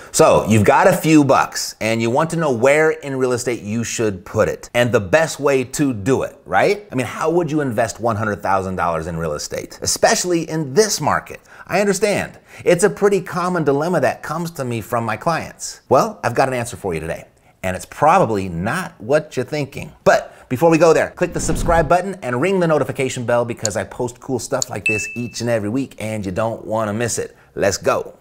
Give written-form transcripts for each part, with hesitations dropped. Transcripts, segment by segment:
So you've got a few bucks and you want to know where in real estate you should put it and the best way to do it, right? I mean, how would you invest $100,000 in real estate, especially in this market? I understand. It's a pretty common dilemma that comes to me from my clients. Well, I've got an answer for you today, and it's probably not what you're thinking. But before we go there, click the subscribe button and ring the notification bell because I post cool stuff like this each and every week and you don't want to miss it. Let's go.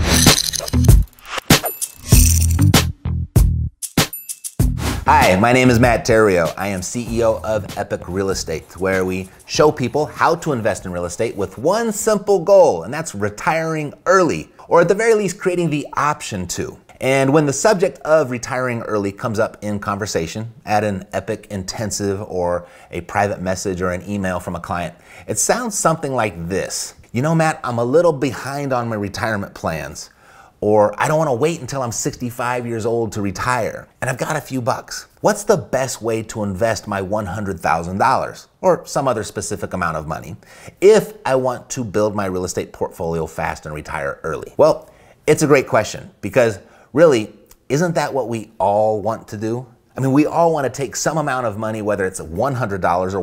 Hi, my name is Matt Theriault. I am CEO of Epic Real Estate, where we show people how to invest in real estate with one simple goal, and that's retiring early, or at the very least, creating the option to. And when the subject of retiring early comes up in conversation at an Epic intensive or a private message or an email from a client, it sounds something like this. You know, Matt, I'm a little behind on my retirement plans. Or I don't want to wait until I'm 65 years old to retire, and I've got a few bucks. What's the best way to invest my $100,000 or some other specific amount of money if I want to build my real estate portfolio fast and retire early? Well, it's a great question because really, isn't that what we all want to do? I mean, we all want to take some amount of money, whether it's $100 or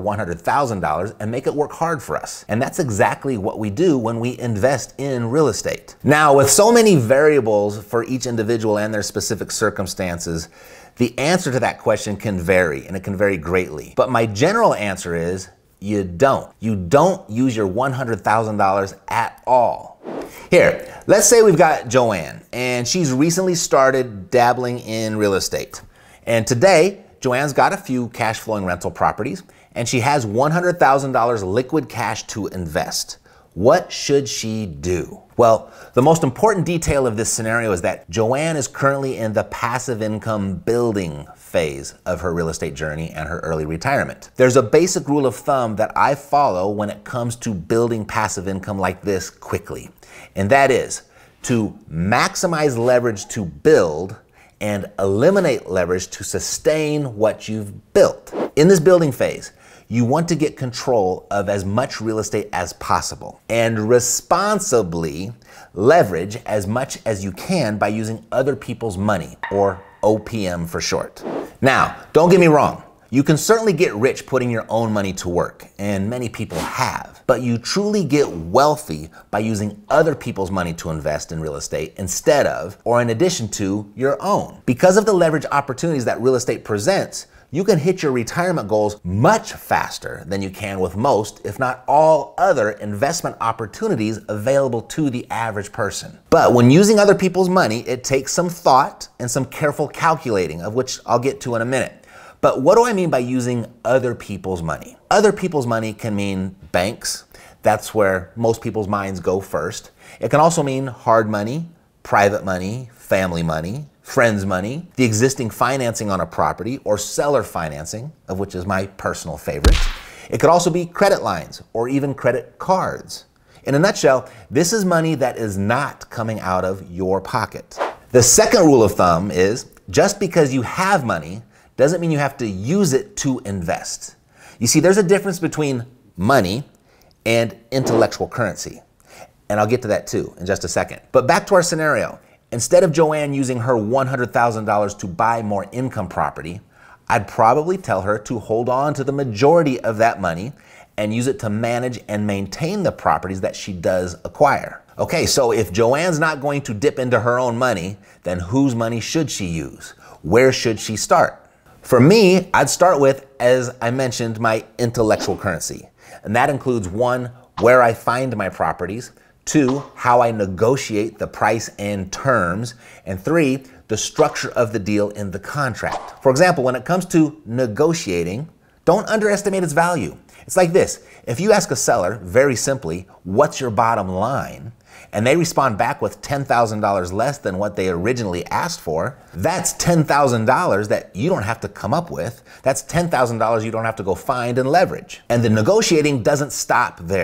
$100,000, and make it work hard for us. And that's exactly what we do when we invest in real estate. Now, with so many variables for each individual and their specific circumstances, the answer to that question can vary, and it can vary greatly. But my general answer is you don't. You don't use your $100,000 at all. Here, let's say we've got Joanne, and she's recently started dabbling in real estate. And today, Joanne's got a few cash flowing rental properties and she has $100,000 liquid cash to invest. What should she do? Well, the most important detail of this scenario is that Joanne is currently in the passive income building phase of her real estate journey and her early retirement. There's a basic rule of thumb that I follow when it comes to building passive income like this quickly. And that is to maximize leverage to build and eliminate leverage to sustain what you've built. In this building phase, you want to get control of as much real estate as possible and responsibly leverage as much as you can by using other people's money, or OPM for short. Now, don't get me wrong. You can certainly get rich putting your own money to work, and many people have, but you truly get wealthy by using other people's money to invest in real estate instead of, or in addition to, your own. Because of the leverage opportunities that real estate presents, you can hit your retirement goals much faster than you can with most, if not all, other investment opportunities available to the average person. But when using other people's money, it takes some thought and some careful calculating, of which I'll get to in a minute. But what do I mean by using other people's money? Other people's money can mean banks. That's where most people's minds go first. It can also mean hard money, private money, family money, friends' money, the existing financing on a property, or seller financing, of which is my personal favorite. It could also be credit lines or even credit cards. In a nutshell, this is money that is not coming out of your pocket. The second rule of thumb is just because you have money doesn't mean you have to use it to invest. You see, there's a difference between money and intellectual currency. And I'll get to that too in just a second. But back to our scenario. Instead of Joanne using her $100,000 to buy more income property, I'd probably tell her to hold on to the majority of that money and use it to manage and maintain the properties that she does acquire. Okay, so if Joanne's not going to dip into her own money, then whose money should she use? Where should she start? For me, I'd start with, as I mentioned, my intellectual currency. And that includes 1, where I find my properties, 2, how I negotiate the price and terms, and 3, the structure of the deal in the contract. For example, when it comes to negotiating, don't underestimate its value. It's like this. If you ask a seller, very simply, what's your bottom line? And they respond back with $10,000 less than what they originally asked for, that's $10,000 that you don't have to come up with. That's $10,000 you don't have to go find and leverage. And the negotiating doesn't stop there.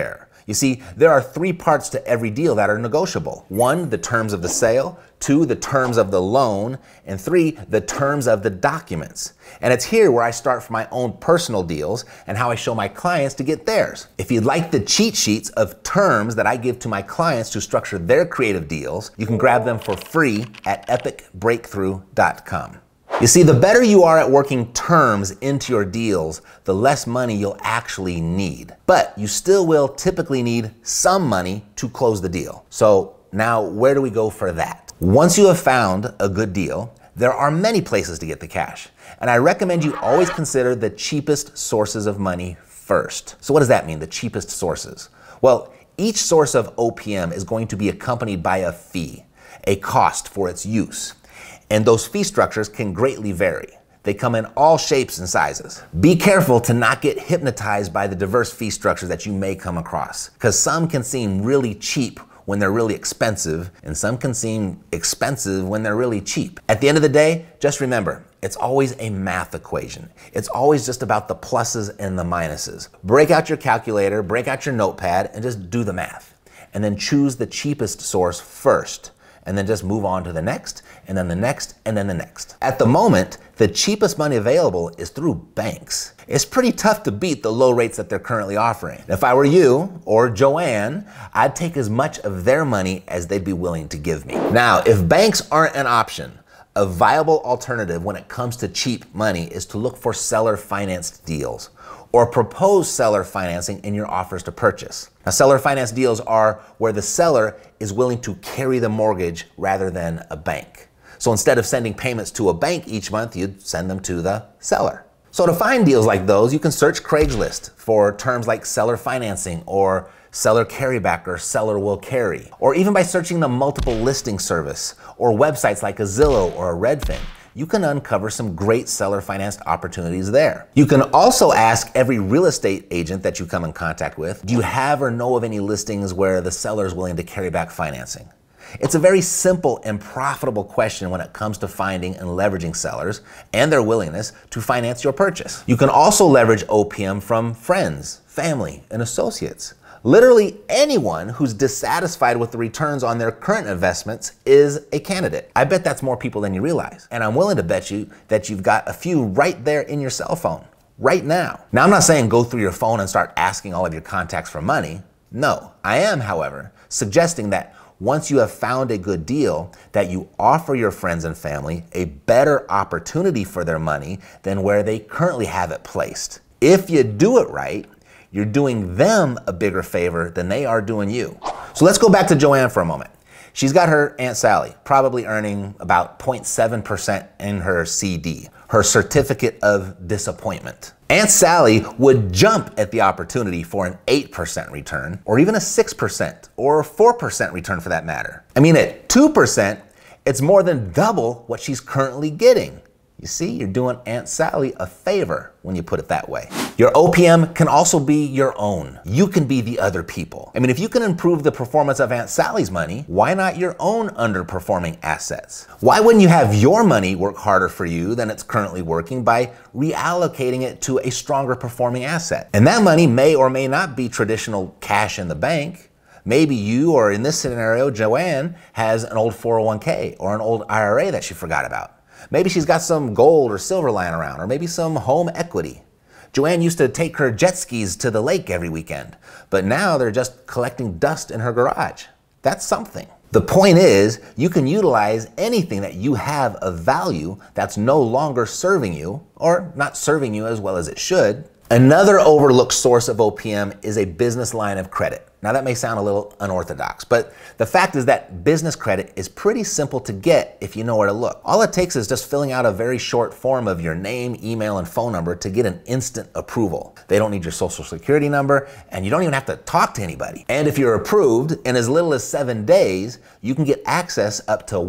You see, there are 3 parts to every deal that are negotiable. 1, the terms of the sale. 2, the terms of the loan. And 3, the terms of the documents. And it's here where I start for my own personal deals and how I show my clients to get theirs. If you'd like the cheat sheets of terms that I give to my clients to structure their creative deals, you can grab them for free at epicbreakthrough.com. You see, the better you are at working terms into your deals, the less money you'll actually need. But you still will typically need some money to close the deal. So now, where do we go for that? Once you have found a good deal, there are many places to get the cash. And I recommend you always consider the cheapest sources of money first. So what does that mean, the cheapest sources? Well, each source of OPM is going to be accompanied by a fee, a cost for its use. And those fee structures can greatly vary. They come in all shapes and sizes. Be careful to not get hypnotized by the diverse fee structures that you may come across, because some can seem really cheap when they're really expensive, and some can seem expensive when they're really cheap. At the end of the day, just remember, it's always a math equation. It's always just about the pluses and the minuses. Break out your calculator, break out your notepad, and just do the math. And then choose the cheapest source first, and then just move on to the next, and then the next, and then the next. At the moment, the cheapest money available is through banks. It's pretty tough to beat the low rates that they're currently offering. If I were you or Joanne, I'd take as much of their money as they'd be willing to give me. Now, if banks aren't an option, a viable alternative when it comes to cheap money is to look for seller financed deals or propose seller financing in your offers to purchase. Now, seller finance deals are where the seller is willing to carry the mortgage rather than a bank. So instead of sending payments to a bank each month, you'd send them to the seller. So to find deals like those, you can search Craigslist for terms like seller financing or seller carryback or seller will carry, or even by searching the multiple listing service or websites like a Zillow or a Redfin. You can uncover some great seller financed opportunities there. You can also ask every real estate agent that you come in contact with, do you have or know of any listings where the seller is willing to carry back financing? It's a very simple and profitable question when it comes to finding and leveraging sellers and their willingness to finance your purchase. You can also leverage OPM from friends, family, and associates. Literally anyone who's dissatisfied with the returns on their current investments is a candidate. I bet that's more people than you realize. And I'm willing to bet you that you've got a few right there in your cell phone, right now. Now, I'm not saying go through your phone and start asking all of your contacts for money. No, I am, however, suggesting that once you have found a good deal, that you offer your friends and family a better opportunity for their money than where they currently have it placed. If you do it right, you're doing them a bigger favor than they are doing you. So let's go back to Joanne for a moment. She's got her Aunt Sally, probably earning about 0.7% in her CD, her certificate of disappointment. Aunt Sally would jump at the opportunity for an 8% return, or even a 6%, or 4% return for that matter. I mean, at 2%, it's more than double what she's currently getting. You see, you're doing Aunt Sally a favor when you put it that way. Your OPM can also be your own. You can be the other people. I mean, if you can improve the performance of Aunt Sally's money, why not your own underperforming assets? Why wouldn't you have your money work harder for you than it's currently working by reallocating it to a stronger performing asset? And that money may or may not be traditional cash in the bank. Maybe you, or in this scenario, Joanne, has an old 401k or an old IRA that she forgot about. Maybe she's got some gold or silver lying around, or maybe some home equity. Joanne used to take her jet skis to the lake every weekend, but now they're just collecting dust in her garage. That's something. The point is, you can utilize anything that you have of value that's no longer serving you, or not serving you as well as it should. Another overlooked source of OPM is a business line of credit. Now that may sound a little unorthodox, but the fact is that business credit is pretty simple to get if you know where to look. All it takes is just filling out a very short form of your name, email, and phone number to get an instant approval. They don't need your social security number, and you don't even have to talk to anybody. And if you're approved, in as little as 7 days, you can get access up to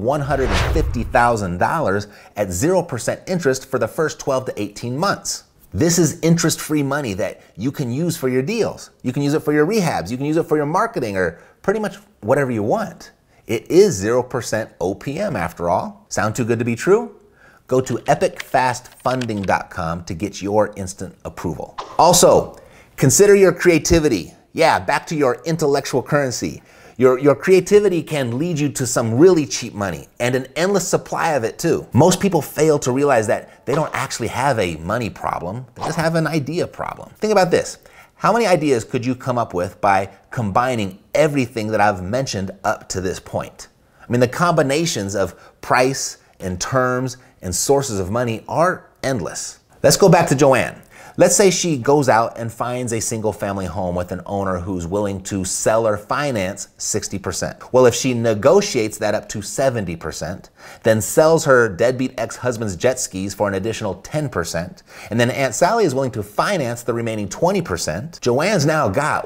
$150,000 at 0% interest for the first 12 to 18 months. This is interest-free money that you can use for your deals. You can use it for your rehabs. You can use it for your marketing, or pretty much whatever you want. It is 0% OPM after all. Sound too good to be true? Go to epicfastfunding.com to get your instant approval. Also, consider your creativity. Yeah, back to your intellectual currency. Your creativity can lead you to some really cheap money and an endless supply of it too. Most people fail to realize that they don't actually have a money problem, they just have an idea problem. Think about this. How many ideas could you come up with by combining everything that I've mentioned up to this point? I mean, the combinations of price and terms and sources of money are endless. Let's go back to Joanne. Let's say she goes out and finds a single family home with an owner who's willing to sell or finance 60%. Well, if she negotiates that up to 70%, then sells her deadbeat ex-husband's jet skis for an additional 10%, and then Aunt Sally is willing to finance the remaining 20%, Joanne's now got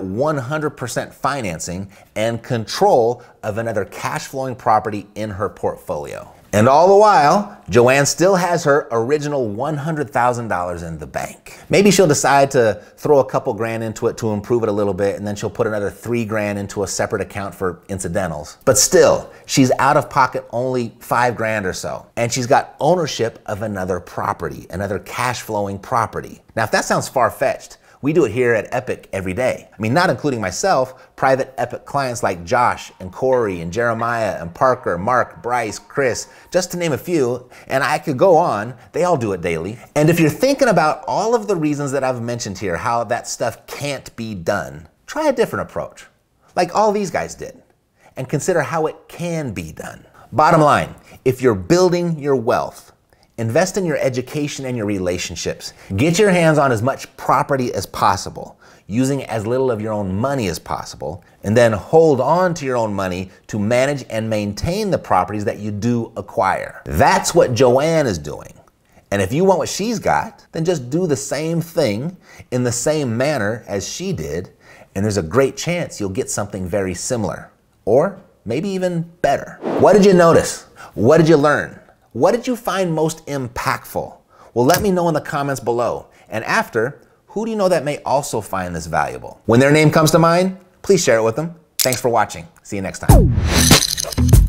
100% financing and control of another cash flowing property in her portfolio. And all the while, Joanne still has her original $100,000 in the bank. Maybe she'll decide to throw a couple grand into it to improve it a little bit, and then she'll put another 3 grand into a separate account for incidentals. But still, she's out of pocket only 5 grand or so. And she's got ownership of another property, another cash flowing property. Now, if that sounds far-fetched, we do it here at Epic every day. I mean, not including myself, private Epic clients like Josh and Corey and Jeremiah and Parker, Mark, Bryce, Chris, just to name a few, and I could go on, they all do it daily. And if you're thinking about all of the reasons that I've mentioned here, how that stuff can't be done, try a different approach, like all these guys did, and consider how it can be done. Bottom line, if you're building your wealth, invest in your education and your relationships. Get your hands on as much property as possible, using as little of your own money as possible, and then hold on to your own money to manage and maintain the properties that you do acquire. That's what Joanne is doing. And if you want what she's got, then just do the same thing in the same manner as she did, and there's a great chance you'll get something very similar, or maybe even better. What did you notice? What did you learn? What did you find most impactful? Well, let me know in the comments below. And after, who do you know that may also find this valuable? When their name comes to mind, please share it with them. Thanks for watching. See you next time.